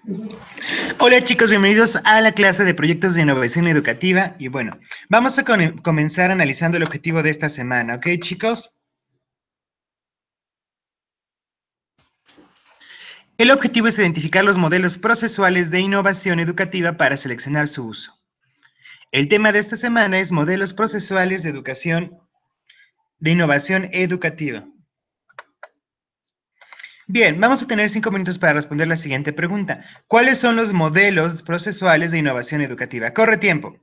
Hola chicos, bienvenidos a la clase de proyectos de innovación educativa y bueno, vamos a comenzar analizando el objetivo de esta semana, ¿ok chicos? El objetivo es identificar los modelos procesuales de innovación educativa para seleccionar su uso. El tema de esta semana es modelos procesuales de innovación educativa. Bien, vamos a tener 5 minutos para responder la siguiente pregunta. ¿Cuáles son los modelos procesuales de innovación educativa? Corre tiempo.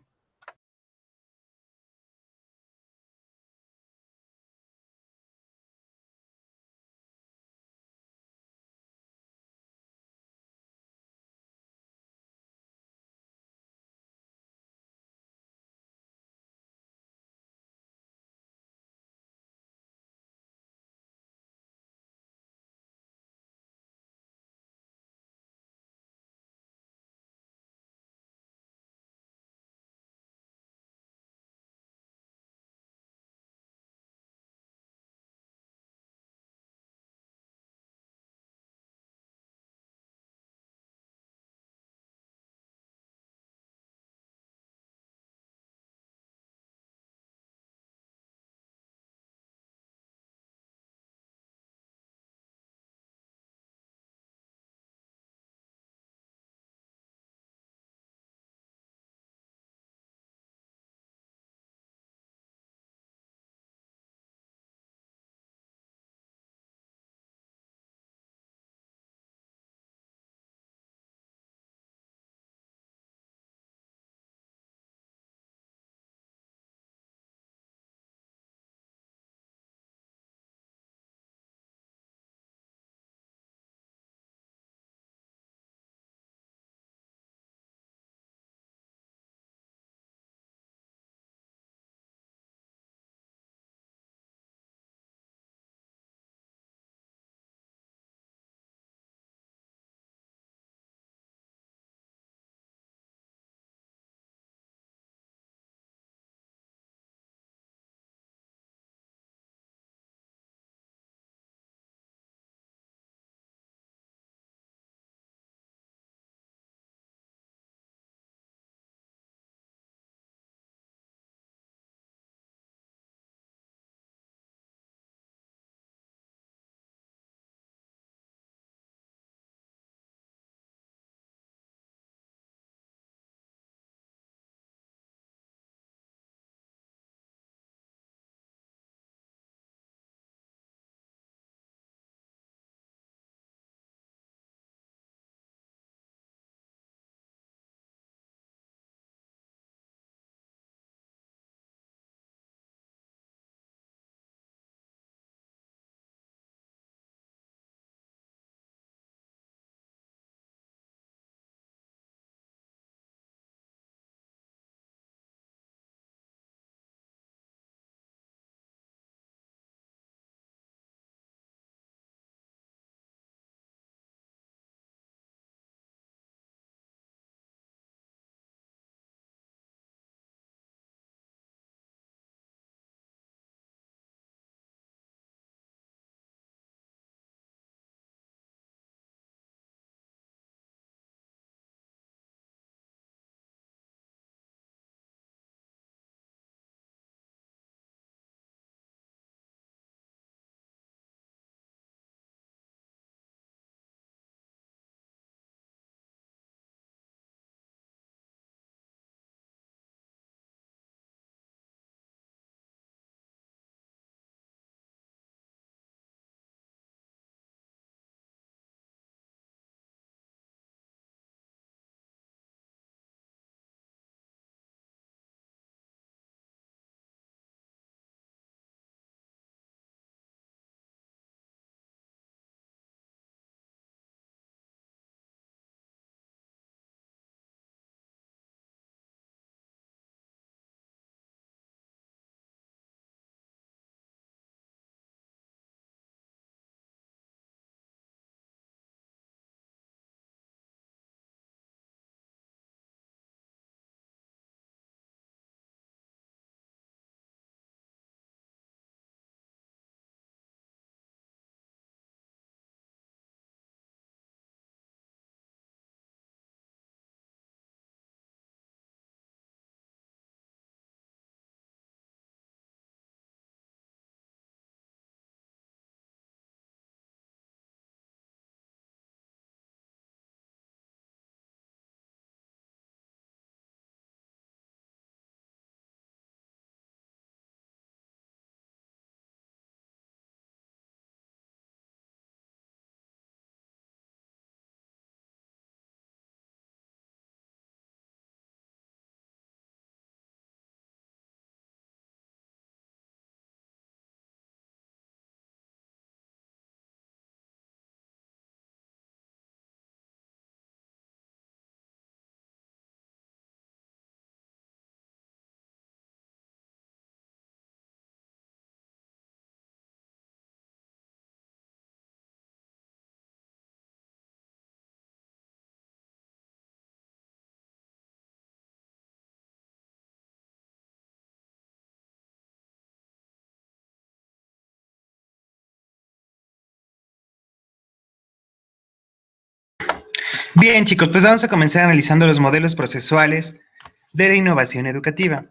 Bien, chicos, pues vamos a comenzar analizando los modelos procesuales de la innovación educativa.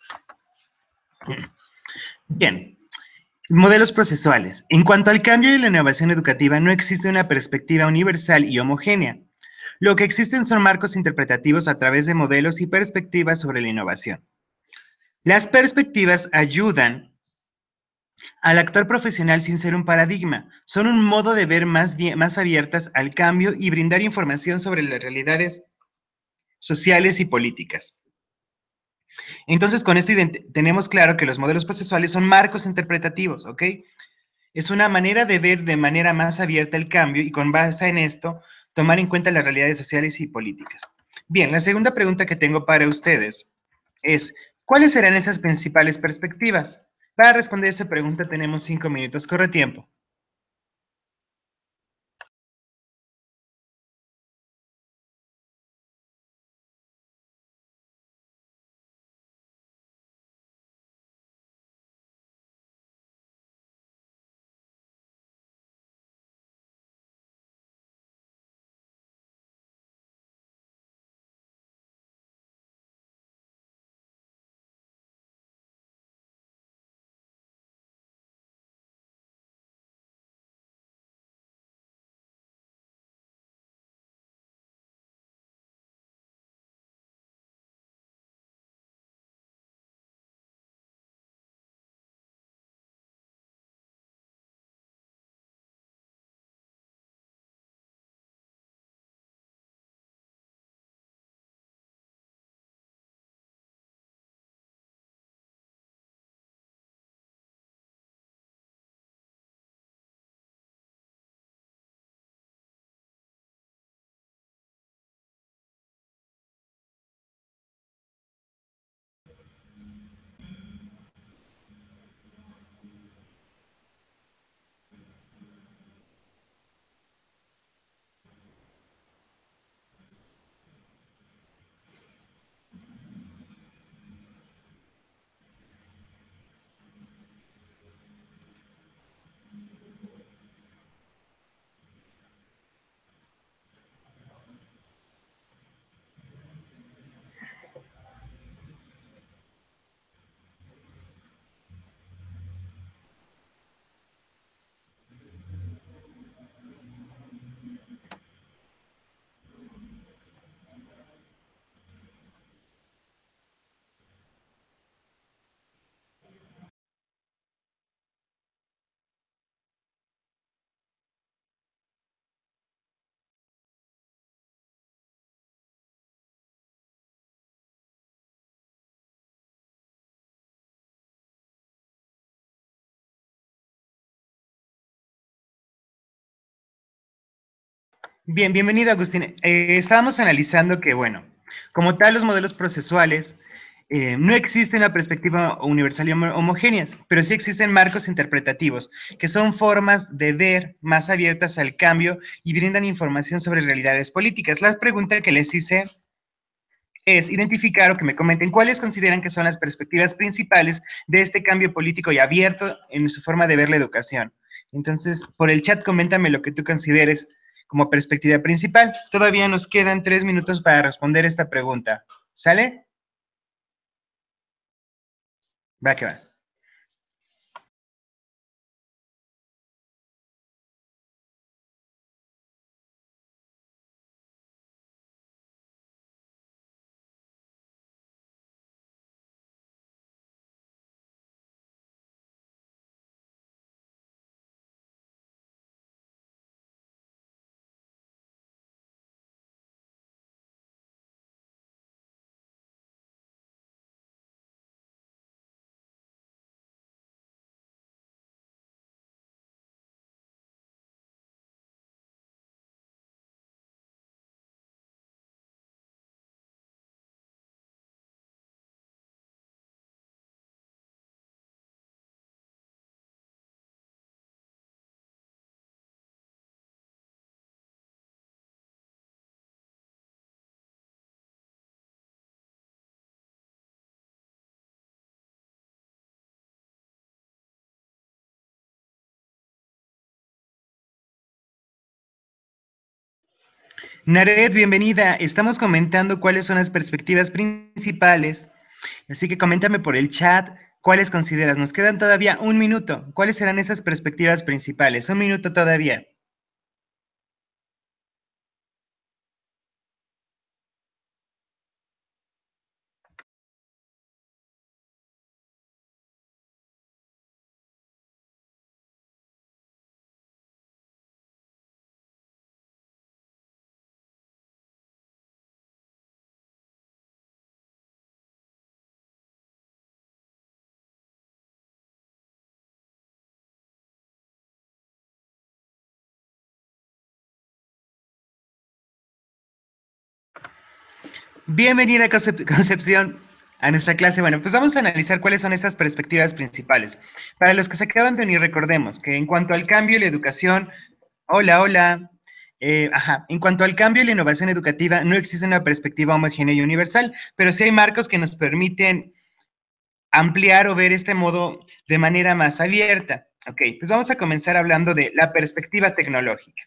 Bien, modelos procesuales. En cuanto al cambio y la innovación educativa, no existe una perspectiva universal y homogénea. Lo que existen son marcos interpretativos a través de modelos y perspectivas sobre la innovación. Las perspectivas ayudan al actor profesional sin ser un paradigma. Son un modo de ver más abiertas al cambio y brindar información sobre las realidades sociales y políticas. Entonces, con esto tenemos claro que los modelos procesuales son marcos interpretativos, ¿ok? Es una manera de ver de manera más abierta el cambio y con base en esto, tomar en cuenta las realidades sociales y políticas. Bien, la segunda pregunta que tengo para ustedes es, ¿cuáles serán esas principales perspectivas? Para responder esa pregunta tenemos 5 minutos, corre tiempo. Bien, bienvenido, Agustín. Estábamos analizando que, bueno, como tal, los modelos procesuales no existen una perspectiva universal y homogénea, pero sí existen marcos interpretativos, que son formas de ver más abiertas al cambio y brindan información sobre realidades políticas. La pregunta que les hice es identificar o que me comenten cuáles consideran que son las perspectivas principales de este cambio político y abierto en su forma de ver la educación. Entonces, por el chat, coméntame lo que tú consideres como perspectiva principal. Todavía nos quedan 3 minutos para responder esta pregunta. ¿Sale? Va que va. Naret, bienvenida. Estamos comentando cuáles son las perspectivas principales. Así que coméntame por el chat cuáles consideras. Nos quedan todavía un minuto. ¿Cuáles serán esas perspectivas principales? Un minuto todavía. Bienvenida, Concepción, a nuestra clase. Bueno, pues vamos a analizar cuáles son estas perspectivas principales. Para los que se acaban de unir, recordemos que en cuanto al cambio y la educación, hola, hola. En cuanto al cambio y la innovación educativa, no existe una perspectiva homogénea y universal, pero sí hay marcos que nos permiten ampliar o ver este modo de manera más abierta. Ok, pues vamos a comenzar hablando de la perspectiva tecnológica.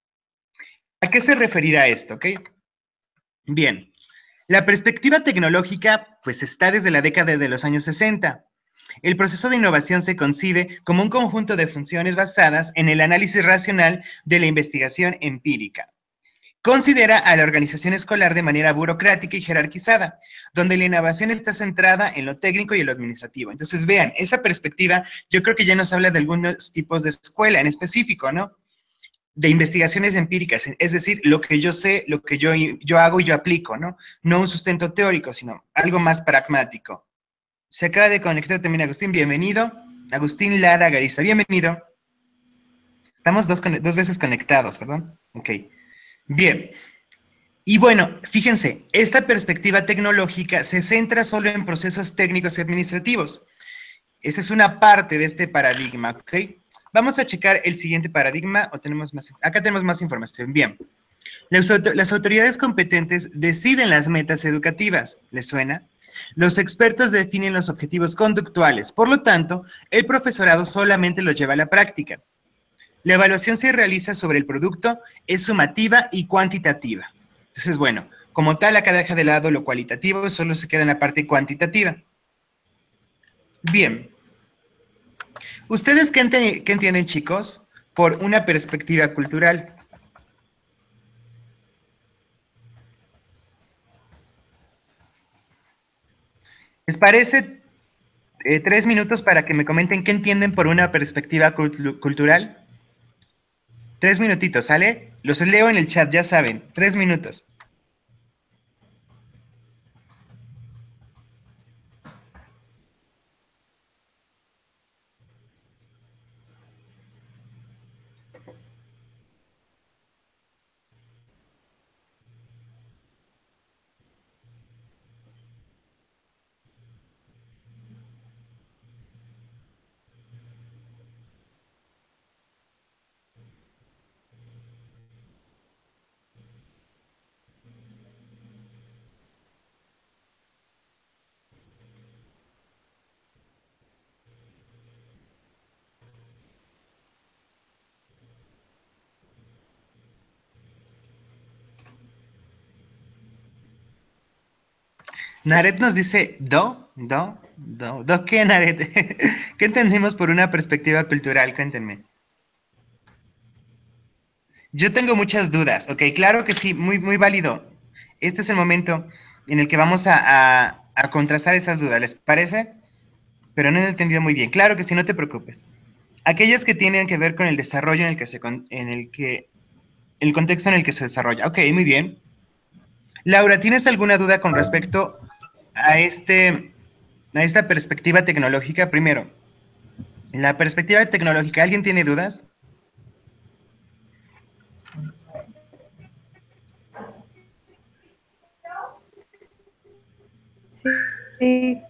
¿A qué se referirá esto? Ok, bien. La perspectiva tecnológica, pues está desde la década de los años 60. El proceso de innovación se concibe como un conjunto de funciones basadas en el análisis racional de la investigación empírica. Considera a la organización escolar de manera burocrática y jerarquizada, donde la innovación está centrada en lo técnico y en lo administrativo. Entonces, vean, esa perspectiva yo creo que ya nos habla de algunos tipos de escuela en específico, ¿no? De investigaciones empíricas, es decir, lo que yo sé, lo que yo hago y yo aplico, ¿no? No un sustento teórico, sino algo más pragmático. Se acaba de conectar también Agustín, bienvenido. Agustín Lara Garista, bienvenido. Estamos dos veces conectados, ¿verdad? Ok. Bien. Y bueno, fíjense, esta perspectiva tecnológica se centra solo en procesos técnicos y administrativos. Esa es una parte de este paradigma, ¿ok? Vamos a checar el siguiente paradigma, o tenemos más, acá tenemos más información. Bien, las autoridades competentes deciden las metas educativas, ¿les suena? Los expertos definen los objetivos conductuales, por lo tanto, el profesorado solamente los lleva a la práctica. La evaluación se realiza sobre el producto, es sumativa y cuantitativa. Entonces, bueno, como tal, acá deja de lado lo cualitativo, solo se queda en la parte cuantitativa. Bien, ¿ustedes qué entienden, chicos, por una perspectiva cultural? ¿Les parece 3 minutos para que me comenten qué entienden por una perspectiva cultural? 3 minutitos, ¿sale? Los leo en el chat, ya saben, 3 minutos. Naret nos dice, ¿do qué, Naret? ¿Qué entendemos por una perspectiva cultural? Cuéntenme. Yo tengo muchas dudas, ok, claro que sí, muy, muy válido. Este es el momento en el que vamos a contrastar esas dudas, ¿les parece? Pero no he entendido muy bien. Claro que sí, no te preocupes. Aquellas que tienen que ver con el desarrollo el contexto en el que se desarrolla. Ok, muy bien. Laura, ¿tienes alguna duda con respecto a a esta perspectiva tecnológica? Primero, la perspectiva tecnológica, ¿alguien tiene dudas? Sí,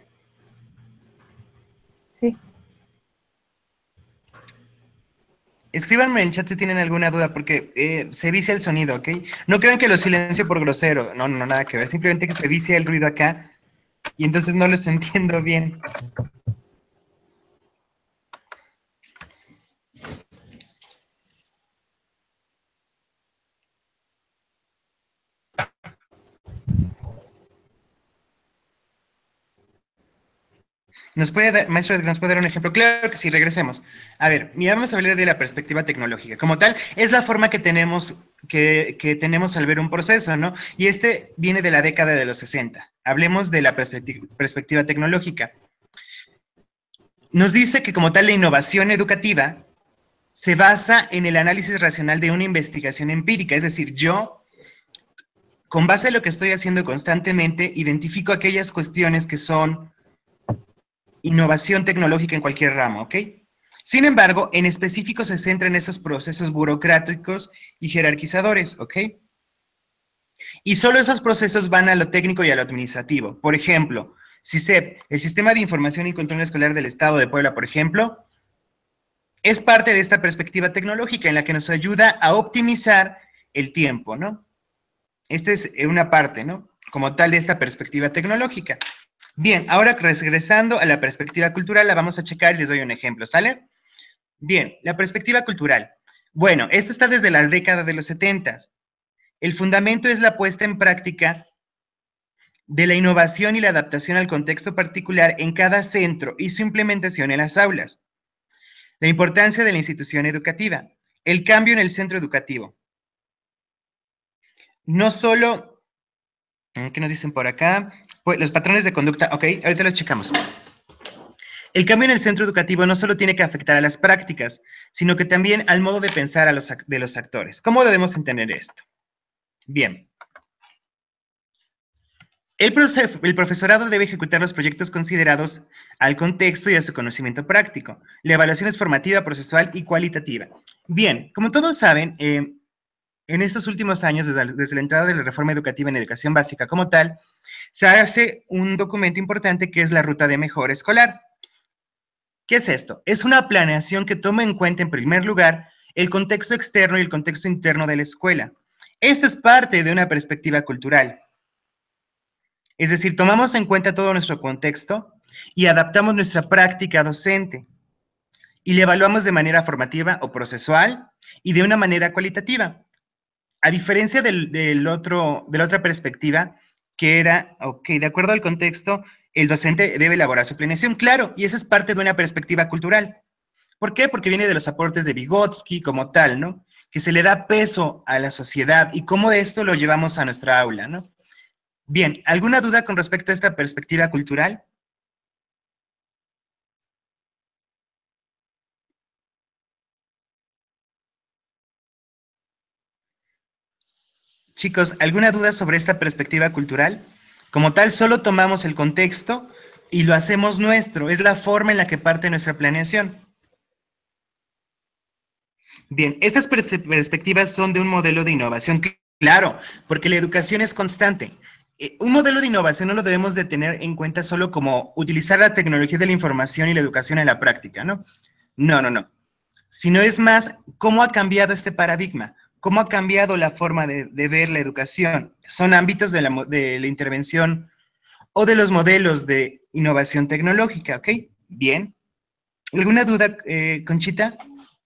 sí. Escríbanme en el chat si tienen alguna duda, porque se vicia el sonido, ¿ok? No crean que lo silencio por grosero, no, no, nada que ver, simplemente que se vicia el ruido acá y entonces no los entiendo bien. Maestro, ¿nos puede dar un ejemplo? Claro que sí, regresemos. A ver, mira, vamos a hablar de la perspectiva tecnológica. Como tal, es la forma que tenemos, que tenemos al ver un proceso, ¿no? Y este viene de la década de los 60. Hablemos de la perspectiva tecnológica. Nos dice que como tal la innovación educativa se basa en el análisis racional de una investigación empírica, es decir, yo, con base a lo que estoy haciendo constantemente, identifico aquellas cuestiones que son innovación tecnológica en cualquier ramo, ¿ok? Sin embargo, en específico se centra en esos procesos burocráticos y jerarquizadores, ¿ok? Y solo esos procesos van a lo técnico y a lo administrativo. Por ejemplo, SISEP, el Sistema de Información y Control Escolar del Estado de Puebla, por ejemplo, es parte de esta perspectiva tecnológica en la que nos ayuda a optimizar el tiempo, ¿no? Esta es una parte, ¿no? Como tal de esta perspectiva tecnológica. Bien, ahora regresando a la perspectiva cultural, la vamos a checar y les doy un ejemplo, ¿sale? Bien, la perspectiva cultural. Bueno, esto está desde la década de los 70. El fundamento es la puesta en práctica de la innovación y la adaptación al contexto particular en cada centro y su implementación en las aulas. La importancia de la institución educativa. El cambio en el centro educativo. No solo, ¿qué nos dicen por acá? Pues los patrones de conducta, ok, ahorita los checamos. El cambio en el centro educativo no solo tiene que afectar a las prácticas, sino que también al modo de pensar de los actores. ¿Cómo debemos entender esto? Bien. El profesorado debe ejecutar los proyectos considerados al contexto y a su conocimiento práctico. La evaluación es formativa, procesual y cualitativa. Bien, como todos saben, en estos últimos años, desde la entrada de la reforma educativa en educación básica como tal, se hace un documento importante que es la Ruta de Mejora Escolar. ¿Qué es esto? Es una planeación que toma en cuenta, en primer lugar, el contexto externo y el contexto interno de la escuela. Esta es parte de una perspectiva cultural. Es decir, tomamos en cuenta todo nuestro contexto y adaptamos nuestra práctica docente y la evaluamos de manera formativa o procesual y de una manera cualitativa. A diferencia de la otra perspectiva, que era, ok, de acuerdo al contexto, el docente debe elaborar su planeación, claro, y esa es parte de una perspectiva cultural. ¿Por qué? Porque viene de los aportes de Vygotsky como tal, ¿no? Que se le da peso a la sociedad y cómo de esto lo llevamos a nuestra aula, ¿no? Bien, ¿alguna duda con respecto a esta perspectiva cultural? Chicos, ¿alguna duda sobre esta perspectiva cultural? Como tal, solo tomamos el contexto y lo hacemos nuestro. Es la forma en la que parte nuestra planeación. Bien, estas perspectivas son de un modelo de innovación, claro, porque la educación es constante. Un modelo de innovación no lo debemos de tener en cuenta solo como utilizar la tecnología de la información y la educación en la práctica, ¿no? No, no, no. Sino es más, ¿cómo ha cambiado este paradigma? ¿Cómo ha cambiado la forma de ver la educación? Son ámbitos de la intervención o de los modelos de innovación tecnológica, ¿ok? Bien. ¿Alguna duda, Conchita?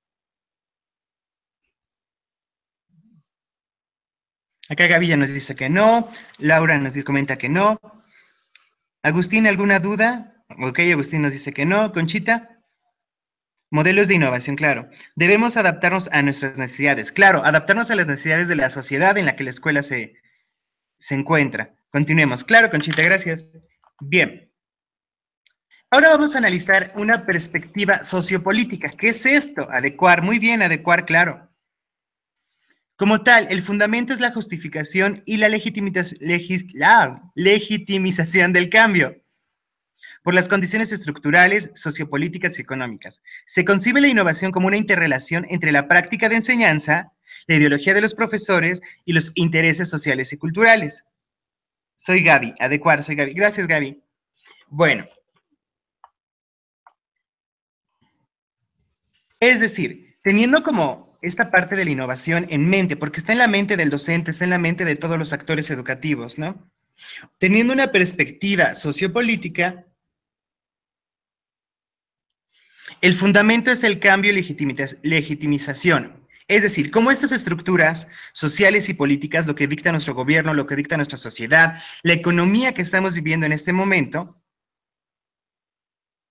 Acá Gaby ya nos dice que no, Laura nos comenta que no. Agustín, ¿alguna duda? Ok, Agustín nos dice que no. Conchita, modelos de innovación, claro. Debemos adaptarnos a nuestras necesidades. Claro, adaptarnos a las necesidades de la sociedad en la que la escuela se encuentra. Continuemos. Claro, Conchita, gracias. Bien. Ahora vamos a analizar una perspectiva sociopolítica. ¿Qué es esto? Adecuar, muy bien, adecuar, claro. Como tal, el fundamento es la justificación y la legitimización del cambio por las condiciones estructurales, sociopolíticas y económicas. Se concibe la innovación como una interrelación entre la práctica de enseñanza, la ideología de los profesores y los intereses sociales y culturales. Soy Gaby, adecuar, soy Gaby. Gracias, Gaby. Bueno, es decir, teniendo como esta parte de la innovación en mente, porque está en la mente del docente, está en la mente de todos los actores educativos, ¿no? Teniendo una perspectiva sociopolítica, el fundamento es el cambio y legitimización. Es decir, cómo estas estructuras sociales y políticas, lo que dicta nuestro gobierno, lo que dicta nuestra sociedad, la economía que estamos viviendo en este momento,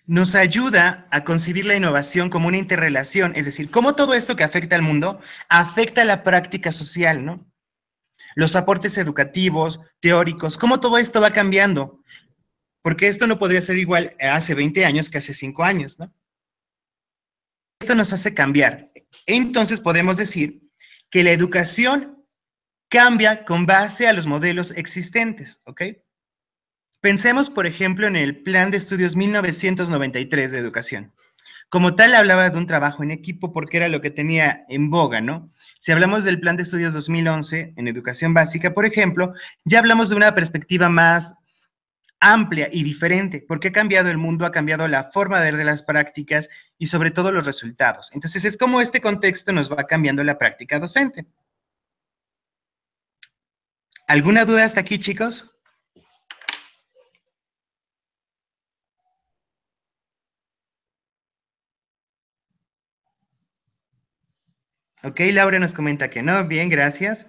nos ayuda a concebir la innovación como una interrelación, es decir, cómo todo esto que afecta al mundo afecta a la práctica social, ¿no? Los aportes educativos, teóricos, cómo todo esto va cambiando, porque esto no podría ser igual hace 20 años que hace 5 años, ¿no? Esto nos hace cambiar. Entonces podemos decir que la educación cambia con base a los modelos existentes, ¿ok? Pensemos, por ejemplo, en el Plan de Estudios 1993 de Educación. Como tal, hablaba de un trabajo en equipo porque era lo que tenía en boga, ¿no? Si hablamos del Plan de Estudios 2011 en Educación Básica, por ejemplo, ya hablamos de una perspectiva más amplia y diferente, porque ha cambiado el mundo, ha cambiado la forma de ver de las prácticas y sobre todo los resultados. Entonces, es como este contexto nos va cambiando la práctica docente. ¿Alguna duda hasta aquí, chicos? Ok, Laura nos comenta que no. Bien, gracias.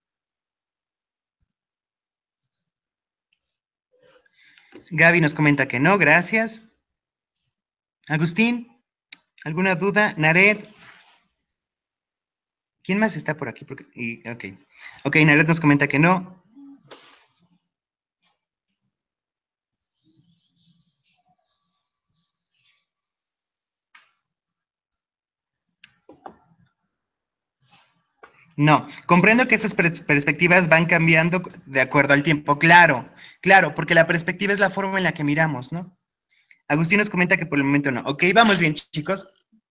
Gaby nos comenta que no, gracias. Agustín, ¿alguna duda? Naret, ¿quién más está por aquí? Ok. Ok, Naret nos comenta que no. No, comprendo que esas perspectivas van cambiando de acuerdo al tiempo. Claro, claro, porque la perspectiva es la forma en la que miramos, ¿no? Agustín nos comenta que por el momento no. Ok, vamos bien, chicos.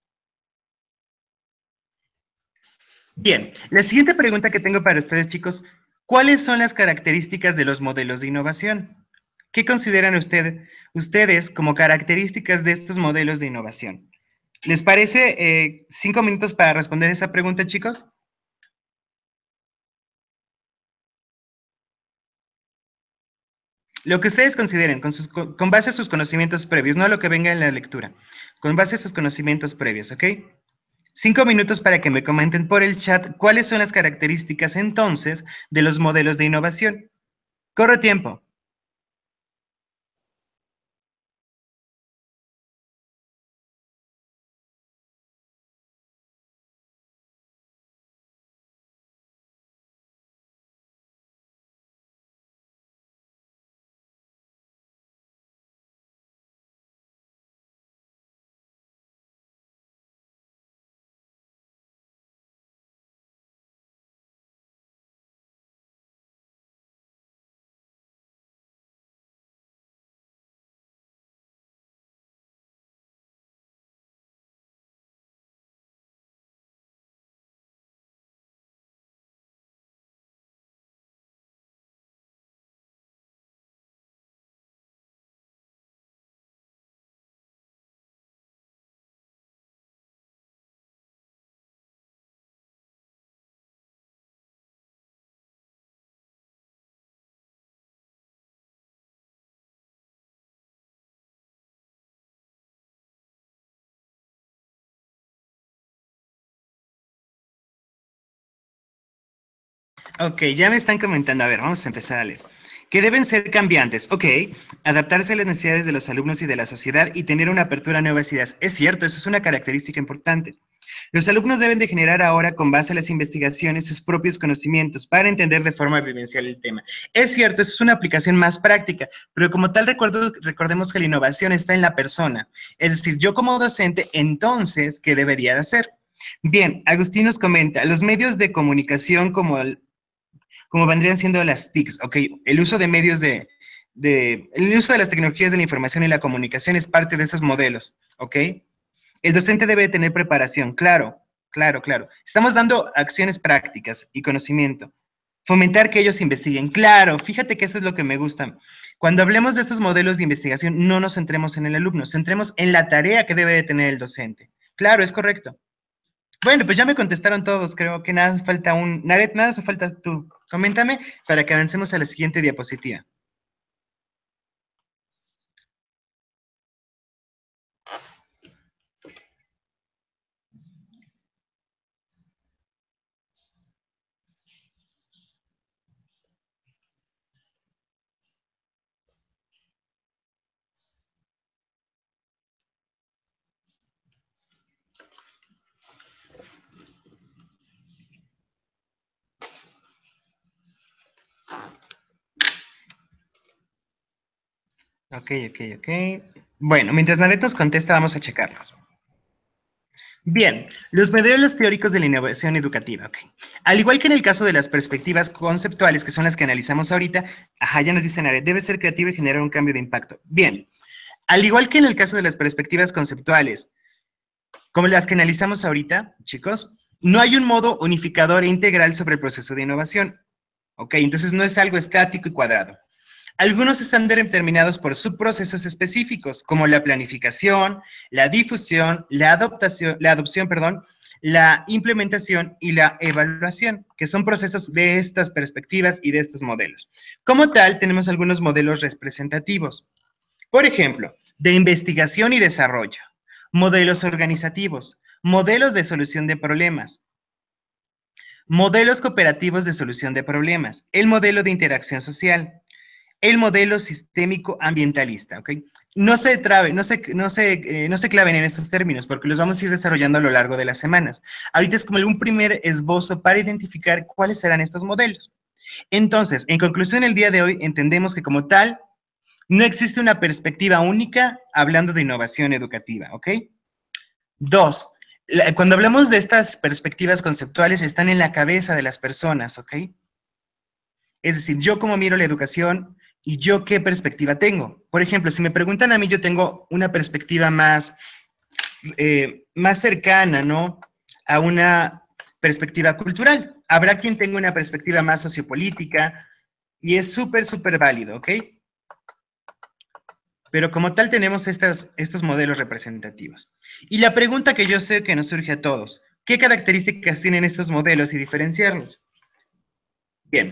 Bien, la siguiente pregunta que tengo para ustedes, chicos, ¿cuáles son las características de los modelos de innovación? ¿Qué consideran ustedes como características de estos modelos de innovación? ¿Les parece 5 minutos para responder esa pregunta, chicos? Lo que ustedes consideren, con base a sus conocimientos previos, no a lo que venga en la lectura, con base a sus conocimientos previos, ¿ok? 5 minutos para que me comenten por el chat cuáles son las características entonces de los modelos de innovación. Corre tiempo. Ok, ya me están comentando. A ver, vamos a empezar a leer. Que deben ser cambiantes. Ok, adaptarse a las necesidades de los alumnos y de la sociedad y tener una apertura a nuevas ideas. Es cierto, eso es una característica importante. Los alumnos deben de generar ahora, con base a las investigaciones, sus propios conocimientos para entender de forma vivencial el tema. Es cierto, eso es una aplicación más práctica, pero como tal recordemos que la innovación está en la persona. Es decir, yo como docente, entonces, ¿qué debería de hacer? Bien, Agustín nos comenta, los medios de comunicación como vendrían siendo las TICs, ok, el uso de medios el uso de las tecnologías de la información y la comunicación es parte de esos modelos, ok. El docente debe tener preparación, claro, claro, claro. Estamos dando acciones prácticas y conocimiento. Fomentar que ellos investiguen, claro, fíjate que eso es lo que me gusta. Cuando hablemos de estos modelos de investigación, no nos centremos en el alumno, centremos en la tarea que debe de tener el docente. Claro, es correcto. Bueno, pues ya me contestaron todos, creo que nada falta Naret, nada hace falta tú. Coméntame para que avancemos a la siguiente diapositiva. Ok. Bueno, mientras Naret nos contesta, vamos a checarlos. Bien, los modelos teóricos de la innovación educativa. Ok. Al igual que en el caso de las perspectivas conceptuales, que son las que analizamos ahorita, ajá, ya nos dice Naret, debe ser creativo y generar un cambio de impacto. Bien, al igual que en el caso de las perspectivas conceptuales, como las que analizamos ahorita, chicos, no hay un modo unificador e integral sobre el proceso de innovación. Ok, entonces no es algo estático y cuadrado. Algunos están determinados por subprocesos específicos, como la planificación, la difusión, la adopción, la implementación y la evaluación, que son procesos de estas perspectivas y de estos modelos. Como tal, tenemos algunos modelos representativos. Por ejemplo, de investigación y desarrollo, modelos organizativos, modelos de solución de problemas, modelos cooperativos de solución de problemas, el modelo de interacción social, el modelo sistémico ambientalista, ¿ok? No se claven en estos términos porque los vamos a ir desarrollando a lo largo de las semanas. Ahorita es como un primer esbozo para identificar cuáles serán estos modelos. Entonces, en conclusión, el día de hoy entendemos que como tal, no existe una perspectiva única hablando de innovación educativa, ¿ok? Dos, cuando hablamos de estas perspectivas conceptuales, están en la cabeza de las personas, ¿ok? Es decir, yo cómo miro la educación y yo qué perspectiva tengo. Por ejemplo, si me preguntan a mí, yo tengo una perspectiva más cercana, ¿no? A una perspectiva cultural. Habrá quien tenga una perspectiva más sociopolítica y es súper válido, ¿ok? Pero como tal tenemos estos modelos representativos. Y la pregunta que yo sé que nos surge a todos, ¿qué características tienen estos modelos y diferenciarlos? Bien.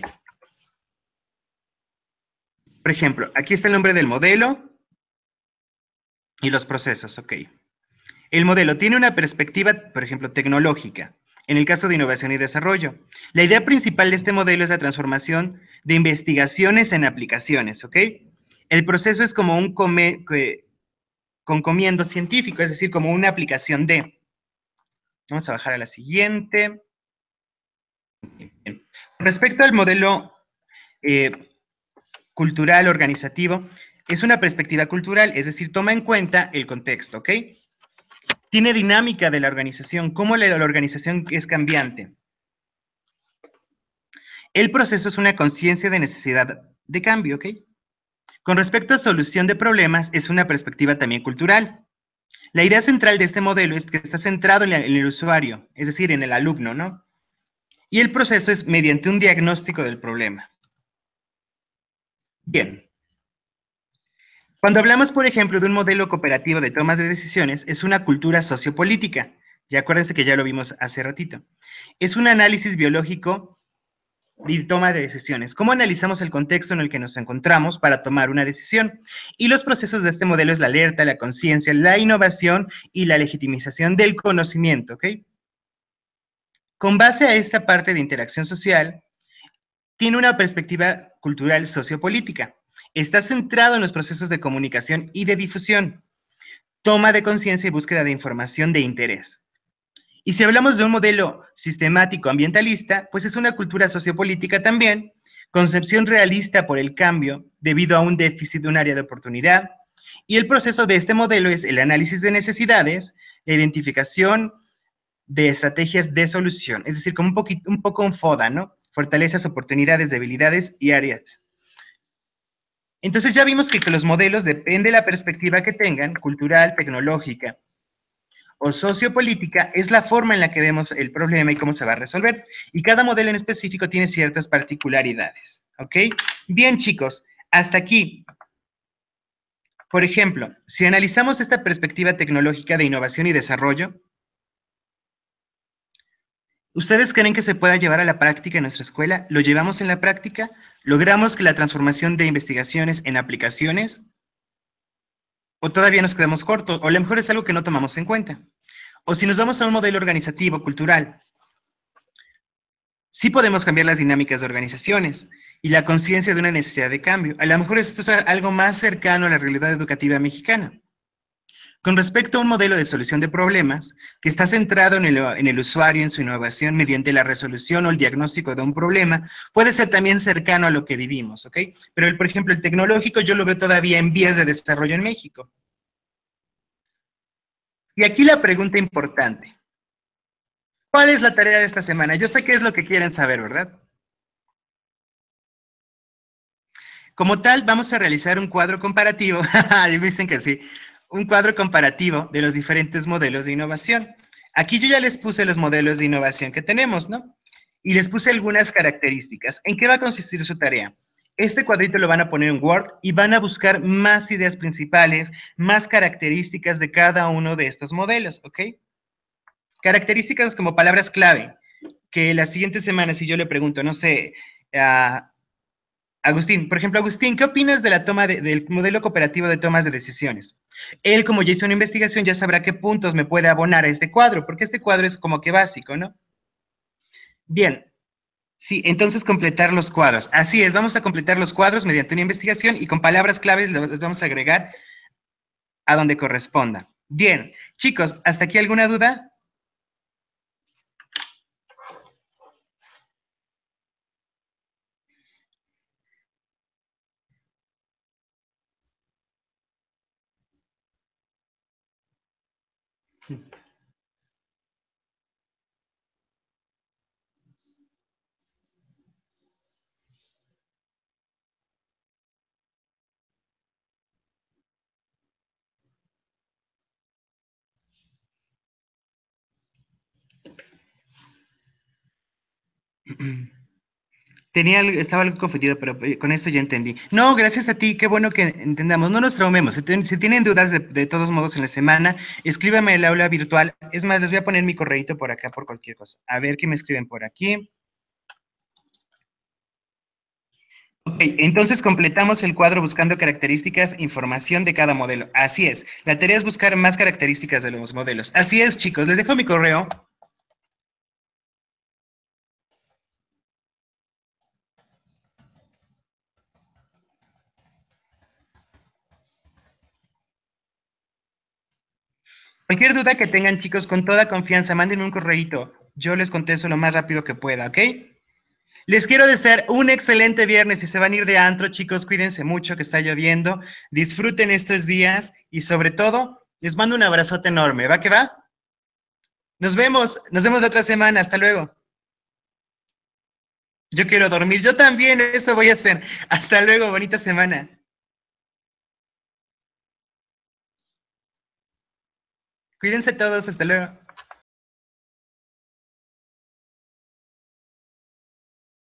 Por ejemplo, aquí está el nombre del modelo y los procesos, ok. El modelo tiene una perspectiva, por ejemplo, tecnológica, en el caso de innovación y desarrollo. La idea principal de este modelo es la transformación de investigaciones en aplicaciones, ¿ok? El proceso es como un concomiendo científico, es decir, como una aplicación de. Vamos a bajar a la siguiente. Bien. Respecto al modelo cultural organizativo, es una perspectiva cultural, es decir, toma en cuenta el contexto, ¿ok? Tiene dinámica de la organización, cómo la organización es cambiante. El proceso es una conciencia de necesidad de cambio, ¿ok? Con respecto a solución de problemas, es una perspectiva también cultural. La idea central de este modelo es que está centrado en el usuario, es decir, en el alumno, ¿no? Y el proceso es mediante un diagnóstico del problema. Bien. Cuando hablamos, por ejemplo, de un modelo cooperativo de tomas de decisiones, es una cultura sociopolítica. Ya acuérdense que ya lo vimos hace ratito. Es un análisis biológico y toma de decisiones. ¿Cómo analizamos el contexto en el que nos encontramos para tomar una decisión? Y los procesos de este modelo es la alerta, la conciencia, la innovación y la legitimización del conocimiento, ¿ok? Con base a esta parte de interacción social, tiene una perspectiva cultural sociopolítica. Está centrado en los procesos de comunicación y de difusión, toma de conciencia y búsqueda de información de interés. Y si hablamos de un modelo sistemático ambientalista, pues es una cultura sociopolítica también, concepción realista por el cambio debido a un déficit de un área de oportunidad. Y el proceso de este modelo es el análisis de necesidades, la identificación de estrategias de solución, es decir, como un poco un FODA, ¿no? Fortalezas, oportunidades, debilidades y áreas. Entonces ya vimos que los modelos, depende de la perspectiva que tengan, cultural, tecnológica o sociopolítica, es la forma en la que vemos el problema y cómo se va a resolver. Y cada modelo en específico tiene ciertas particularidades, ¿ok? Bien, chicos, hasta aquí. Por ejemplo, si analizamos esta perspectiva tecnológica de innovación y desarrollo, ¿ustedes creen que se pueda llevar a la práctica en nuestra escuela? ¿Lo llevamos en la práctica? ¿Logramos que la transformación de investigaciones en aplicaciones? ¿O todavía nos quedamos cortos? ¿O a lo mejor es algo que no tomamos en cuenta? O si nos vamos a un modelo organizativo, cultural, sí podemos cambiar las dinámicas de organizaciones y la conciencia de una necesidad de cambio. A lo mejor esto es algo más cercano a la realidad educativa mexicana. Con respecto a un modelo de solución de problemas que está centrado en el usuario, en su innovación, mediante la resolución o el diagnóstico de un problema, puede ser también cercano a lo que vivimos, ¿ok? Pero, por ejemplo, el tecnológico yo lo veo todavía en vías de desarrollo en México. Y aquí la pregunta importante. ¿Cuál es la tarea de esta semana? Yo sé qué es lo que quieren saber, ¿verdad? Como tal, vamos a realizar un cuadro comparativo, dicen que sí, un cuadro comparativo de los diferentes modelos de innovación. Aquí yo ya les puse los modelos de innovación que tenemos, ¿no? Y les puse algunas características. ¿En qué va a consistir su tarea? Este cuadrito lo van a poner en Word y van a buscar más ideas principales, más características de cada uno de estos modelos, ¿ok? Características como palabras clave, que la siguiente semana, si yo le pregunto, no sé, a Agustín, por ejemplo, Agustín, ¿qué opinas de la toma del modelo cooperativo de tomas de decisiones? Él, como ya hizo una investigación, ya sabrá qué puntos me puede abonar a este cuadro, porque este cuadro es como que básico, ¿no? Bien, sí, entonces completar los cuadros. Así es, vamos a completar los cuadros mediante una investigación y con palabras claves les vamos a agregar a donde corresponda. Bien, chicos, ¿hasta aquí alguna duda? Estaba algo confundido, pero con esto ya entendí. No, gracias a ti, qué bueno que entendamos. No nos traumemos. Si tienen dudas de todos modos en la semana, escríbame el aula virtual. Es más, les voy a poner mi correíto por acá por cualquier cosa. A ver qué me escriben por aquí. Ok, entonces completamos el cuadro buscando características, información de cada modelo. Así es. La tarea es buscar más características de los modelos. Así es, chicos. Les dejo mi correo. Cualquier duda que tengan, chicos, con toda confianza, mándenme un correíto. Yo les contesto lo más rápido que pueda, ¿ok? Les quiero desear un excelente viernes. Si se van a ir de antro, chicos, cuídense mucho que está lloviendo. Disfruten estos días y sobre todo, les mando un abrazote enorme. ¿Va que va? Nos vemos la otra semana. Hasta luego. Yo quiero dormir. Yo también, eso voy a hacer. Hasta luego, bonita semana. Cuídense todos, hasta luego.